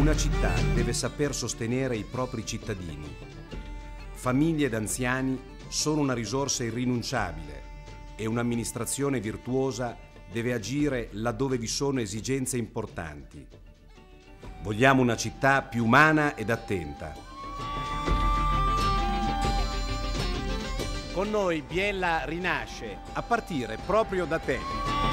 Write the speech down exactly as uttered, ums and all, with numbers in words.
Una città deve saper sostenere i propri cittadini. Famiglie ed anziani sono una risorsa irrinunciabile e un'amministrazione virtuosa deve agire laddove vi sono esigenze importanti. Vogliamo una città più umana ed attenta. Con noi Biella rinasce, a partire proprio da te.